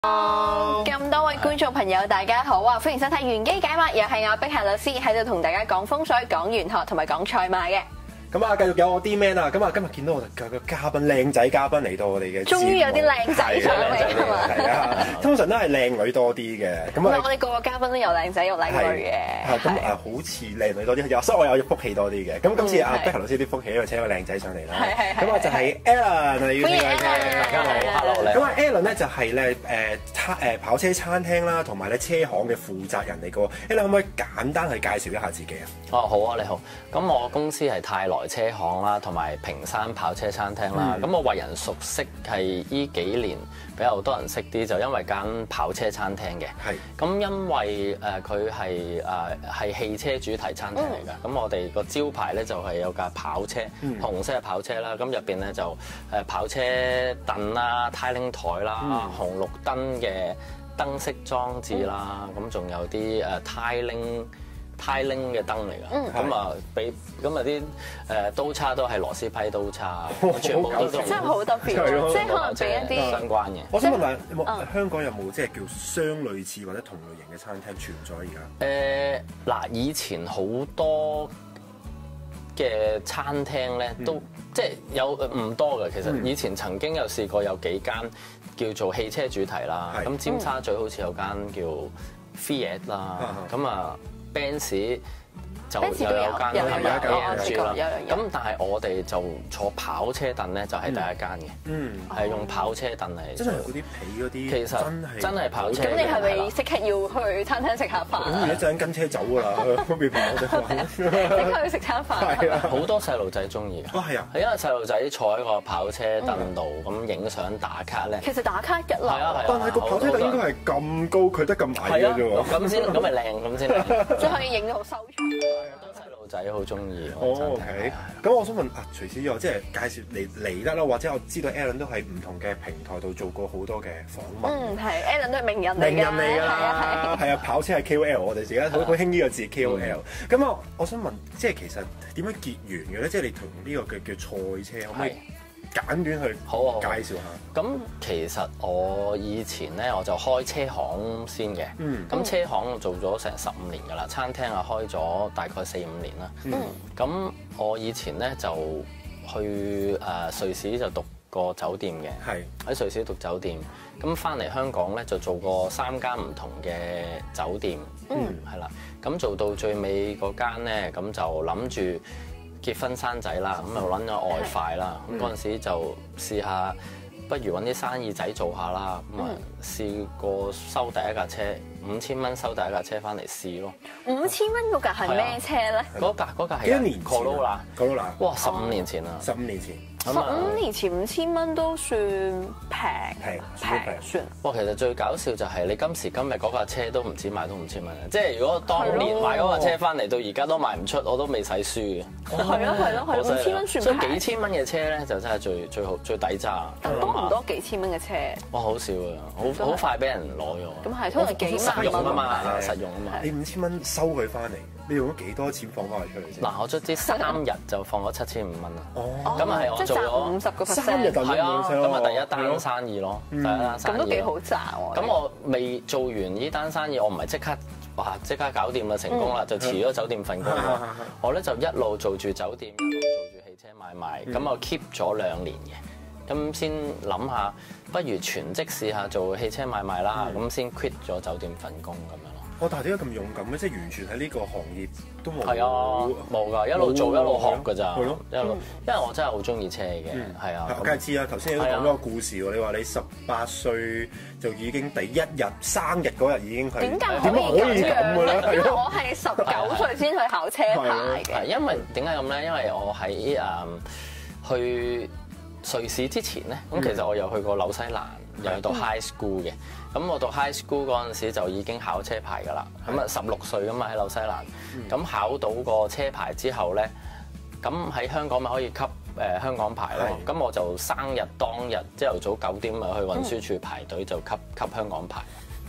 咁多位觀眾朋友，大家好啊！歡迎收睇《玄機解密》，又係我碧霞老師喺度同大家講風水、講玄學同埋講賽馬嘅。 咁啊，繼續有我 D-Man 啊！咁啊，今日見到我哋個嘉賓靚仔嘉賓嚟到我哋嘅， 終於有啲靚仔上嚟係嘛？ 係啊，通常都係靚女多啲嘅。咁啊， 我哋個個嘉賓都有靚仔有靚女嘅。 係咁啊，好似靚女多啲，所以我有福氣多啲嘅。咁今次阿碧霞老師啲福氣，因為請個靚仔上嚟啦。咁啊，就係 Alan 嚟嘅。歡迎 Alan， 大家好 ，Hello。 咁啊 Alan 咧就係咧跑車餐廳啦，同埋咧車行嘅負責人嚟嘅。Alan 可唔可以簡單去介紹一下自己啊？ 哦，好啊，你好。咁我公司係泰來車行啦，同埋平山跑車餐廳啦。咁我為人熟悉係呢幾年比較多人識啲，就因為間跑車餐廳嘅。係。咁因為佢係汽車主題餐廳嚟㗎。咁我哋個招牌咧就係有架跑車，紅色嘅跑車啦。咁入邊咧就跑車凳啦、呔台啦、紅綠燈嘅燈飾裝置啦。咁仲有啲呔嘅燈嚟㗎，咁啊啲刀叉都係螺絲批刀叉，全部都真係好特別，即係可能俾一啲相關嘅。 我想問下，香港有冇即係叫相類似或者同類型嘅餐廳存在而家？ 以前好多嘅餐廳咧，都即係有唔多嘅。其實以前曾經有試過有幾間叫做汽車主題啦，咁尖沙咀好似有間叫 Fiat 啦，咁啊。Benz 就又有間係咪 AMG 啦？咁但係我哋就坐跑車凳咧，就係第一間嘅，係用跑車凳嚟。 真係嗰啲皮嗰啲， 其實真係跑車。 咁你係咪即刻要去餐廳食下飯？ 咁一陣跟車走㗎啦，方便跑啫嘛。 即刻去食餐飯。 係啊， 好多細路仔中意㗎。 係啊， 係因為細路仔坐喺個跑車凳度咁影相打卡咧。 其實打卡一流。係啊， 但係個跑車凳應該係咁高，佢得咁矮嘅啫喎。 咁咪靚咁先靚。 即係可以影到好收藏。 好多細路仔好中意。 OK。咁我想問啊，除此之外，即係介紹嚟得啦，或者我知道 Alan 都喺唔同嘅平台度做過好多嘅訪問。 係 Alan 都係名人嚟㗎啦。 係啊，跑車係 KOL，我哋而家好興呢個字 KOL。咁啊，我想問，即係其實點樣結緣嘅咧？即係你同呢個叫賽車，可唔可以簡短去介紹下？ 咁其實我以前咧我就開車行先嘅，咁車行做咗成15年㗎啦，餐廳啊開咗大概4-5年啦。咁我以前咧就去瑞士就讀過酒店嘅，喺瑞士讀酒店，咁翻嚟香港咧就做過3間唔同嘅酒店，係啦，咁做到最尾嗰間咧，咁就諗住結婚生仔啦，咁就揾咗外快啦。咁嗰陣時就試下，不如揾啲生意仔做下啦。咁啊試過收第一架車，5000蚊收第一架車翻嚟試咯。 5000蚊嗰架係咩車咧？ 嗰架係幾多年 ？Corolla。哇！15年前啊 ！15年前。 15年前5000蚊都算平算。 哇！其實最搞笑就係你今時今日嗰架車都唔止賣到5000蚊，即係如果當年買嗰架車翻嚟到而家都賣唔出，我都未使輸嘅。 係咯，5000蚊算平。 所以幾千蚊嘅車咧就真係最好最抵揸。 多唔多幾千蚊嘅車？ 哇！好少啊，好快俾人攞咗。 咁係通常幾萬蚊啊嘛，實用啊嘛。 你5000蚊收佢翻嚟，你用咗幾多錢放翻佢出嚟先？ 嗱，我卒之3日就放咗7500蚊啦。 哦， 咁係我做咗 50%。 3日就係啊，咁啊第一單生意咯，第一單生意。 咁都幾好賺喎。 咁我未做完呢單生意，我唔係即刻搞掂啦，成功啦，就辭咗酒店份工。我咧就一路做住酒店，一路做住汽車買賣，咁我 keep 咗2年嘅，咁先諗下，不如全職試下做汽車買賣啦，咁先 quit 咗酒店份工咁樣咯。 但係點解咁勇敢咧？即係完全喺呢個行業都冇。 係啊，冇㗎，一路做一路學㗎咋。 係咯， 一路，因為我真係好中意車嘅，係啊。 梗係知啦，頭先你都講咗個故事喎。你話你18歲就已經第一日生日嗰日已經係點解可以咁嘅咧？因為我係19歲先去考車牌嘅。 因為點解咁咧？因為我喺去瑞士之前咧，咁其實我有去過紐西蘭，又去到 high school 嘅。咁我到 high school 嗰陣時就已經考車牌㗎啦。咁啊16歲㗎嘛喺紐西蘭。咁考到個車牌之後咧，咁喺香港咪可以級香港牌咯。咁我就生日當日朝頭早9點咪去運輸處排隊就級香港牌。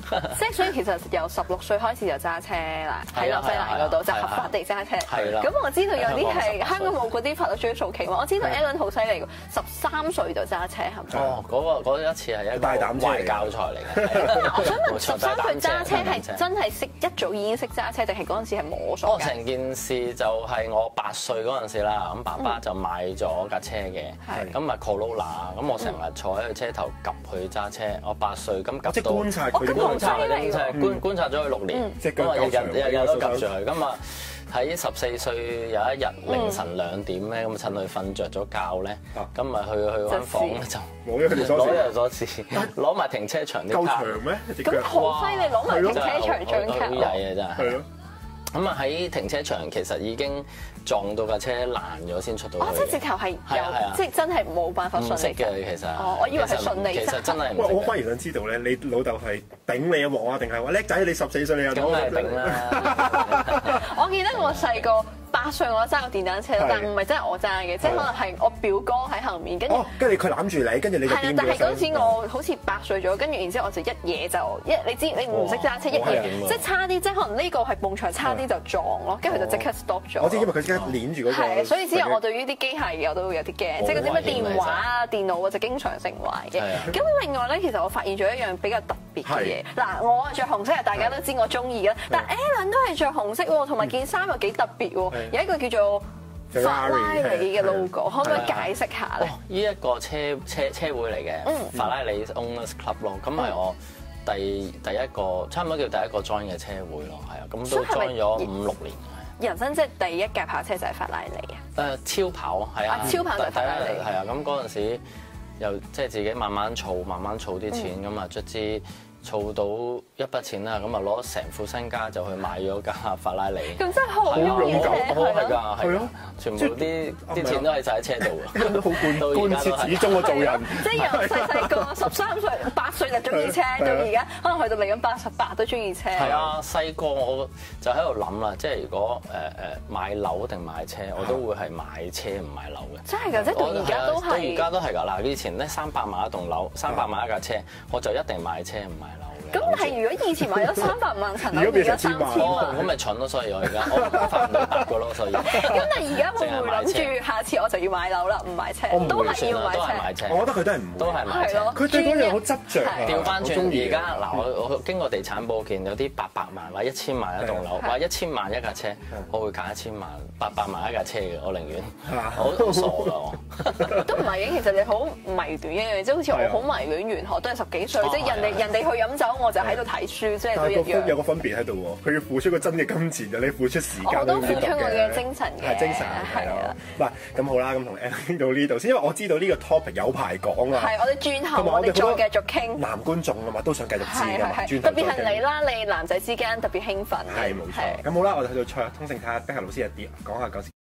即係所以其實由16歲開始就揸車啦，喺紐西蘭嗰度就合法地揸車。 係啦。 咁我知道有啲係香港冇嗰啲法律追訴期嘛。我知道 Alan 好犀利，13歲就揸車係咪？ 哦，嗰一次係一個壞教材嚟嘅。 我想問13歲揸車係真係識一早已經識揸車，定係嗰陣時係摸索？ 成件事就係我8歲嗰陣時啦，咁爸爸就買咗架車嘅，咁啊 Corolla， 咁我成日坐喺佢車頭及佢揸車。我8歲咁及到， 觀察佢觀察咗佢6年，咁啊日都及住佢，咁啊喺14歲有一日凌晨2點咧，咁趁佢瞓着咗覺咧，咁啊去間房咧就攞咗鎖匙，攞埋停車場啲卡。 夠長咩？ 咁好犀利，攞埋停車場張卡。 好曳啊真係。係咯。咁啊喺停車場其實已經撞到架車爛咗先出到去。 即係直頭係有，即係真係冇辦法順利。唔識嘅其實。 我以為係順利。 其實真係唔識。 我反而想知道咧，你老豆係頂你一鑊啊，定係話叻仔你14歲你又？ 梗係頂啦！ 我記得我細個8歲我揸過電單車，但唔係真係我揸嘅，即係可能係我表哥喺後面，跟住佢攬住你，跟住你就係啦。但係嗰陣時我好似8歲咗，跟住然之後我就一嘢就你知你唔識揸車，一嘢即係差啲，即係可能呢個係埲牆差啲就撞咯，跟住佢就即刻 stop 咗。 我知因為佢即刻攆住嗰個。 係，所以之後我對於啲機械嘢我都會有啲驚，即係嗰啲咩電話啊、電腦啊就經常成壞嘅。咁另外咧，其實我發現咗一樣比較特別嘅嘢。嗱，我着紅色，大家都知我中意啦。但 Alan 都係着紅色喎，同埋件衫又幾特別喎，有一個叫做法拉利嘅 logo， 可唔可以解釋下咧？ 呢一個車會嚟嘅，法拉利 Owners Club 咯，咁係我第一個差唔多叫第一個 join 嘅車會咯，係啊，咁都 join 咗5、6年。 人生即係第一架跑車就係法拉利啊！ 超跑係啊， 超跑就係法拉利。 係啊，咁嗰陣時又即係自己慢慢儲啲錢，咁啊卒之儲到一筆錢啦，咁啊攞成副身家就去買咗架法拉利。 咁真係好勇敢， 係㗎，係咯，全部啲錢都係晒喺車度嘅， 好貫徹始終啊做人。 即係由細個13歲、8歲就中意車，到而家可能去到嚟緊88都中意車。 係啊，細個我就喺度諗啦，即係如果買樓定買車，我都會係買車唔買樓嘅。 真係㗎，即係到而家都係。 到而家都係㗎。嗱，以前咧300萬一棟樓，300萬一架車，我就一定買車唔買樓。 咁係如果以前買咗300萬層樓，而家3000萬， 咁咪蠢咯，所以我而家我翻唔到8個咯，所以。 咁但係而家會唔會諗住下次我就要買樓啦，唔買車？都係要買車。 我覺得佢都係唔會。 都係買車。 佢對嗰樣好執著。 調翻轉而家嗱，我經過地產報見有啲800萬或者1000萬一棟樓，或者1000萬一架車，我會揀1000萬800萬一架車嘅，我寧願。我好傻㗎。都唔係嘅，其實你好迷戀一樣，即係好似我好迷戀玄學，都係10幾歲，即係人哋去飲酒，我就喺度睇書，即係都一樣。 有個分別喺度喎，佢要付出個真嘅金錢，就你付出時間。 我都付出我嘅精神嘅。 係精神係啦。嗱，咁好啦，咁同 Alan 傾到呢度先，因為我知道呢個 topic 有排講啊。 係，我哋轉頭我哋再繼續傾。 男觀眾啊嘛，都想繼續知㗎嘛。 特別係你啦，你男仔之間特別興奮嘅。 係冇錯。咁好啦，我哋去到賽通勝睇下碧霞老師有啲講下嗰時。